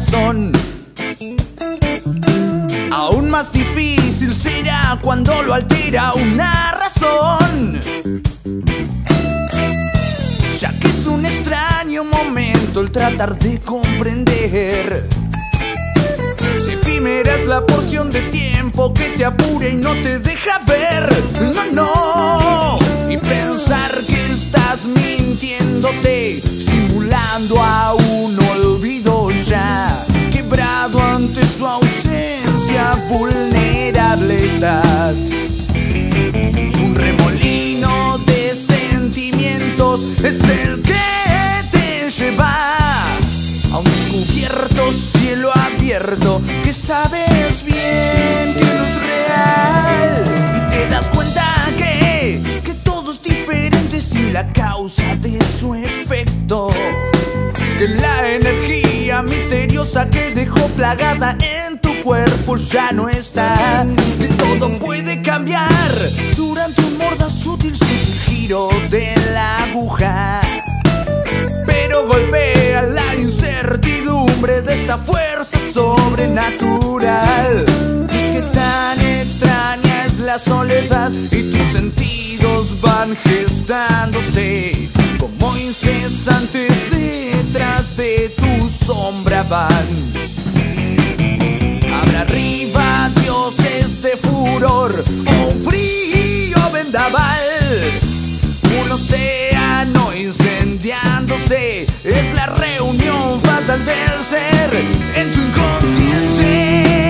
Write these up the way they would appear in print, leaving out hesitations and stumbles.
corazón. Aún más difícil será cuando lo altera una razón, ya que es un extraño momento el tratar de comprender si efímera es la porción de tiempo que te apura y no te deja ver. No, no. Y pensar que estás mintiéndote, simulando a un olvido ya quebrado ante su ausencia, vulnerable estás. Un remolino de sentimientos es el que te lleva a un descubierto cielo abierto que sabes bien que no es real. Y te das cuenta que todo es diferente sin la causa de su efecto, que la energía misteriosa que dejó plagada en tu cuerpo ya no está, que todo puede cambiar durante un mordaz sutil giro de la aguja, pero golpea la incertidumbre de esta fuerza sobrenatural. Es que tan extraña es la soledad y tus sentidos van gestándose como incesantes detrás de tu sombra van. Habrá arriba dioses de furor o un frío vendaval, un océano incendiándose, es la reunión fatal del ser en tu inconsciente.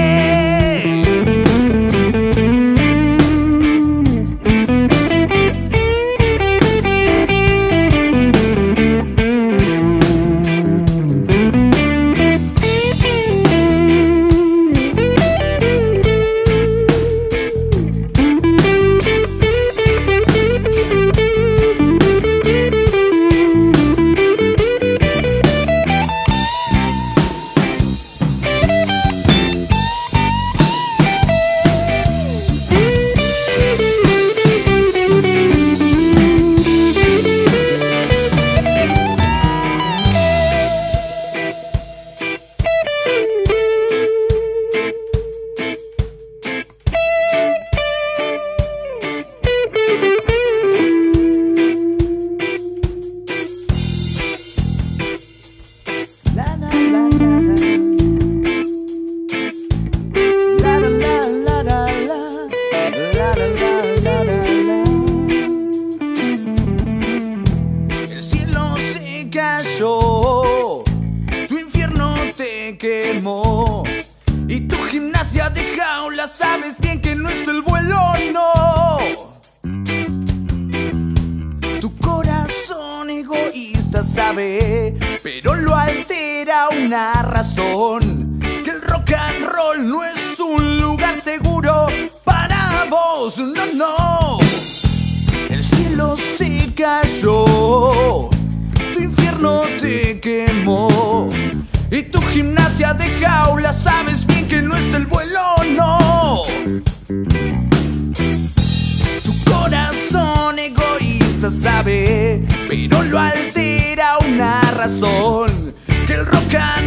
El cielo se cayó, tu infierno te quemó y tu gimnasia de jaula sabes bien que no es el vuelo, no. Tu corazón egoísta sabe, pero lo altera una razón, que el rock and roll no es un lugar seguro para vos, no, no. El cielo se cayó, tu infierno te quemó y tu gimnasia de jaula sabes bien que no es el vuelo, no. Tu corazón egoísta sabe, pero lo altera una razón, que el rock and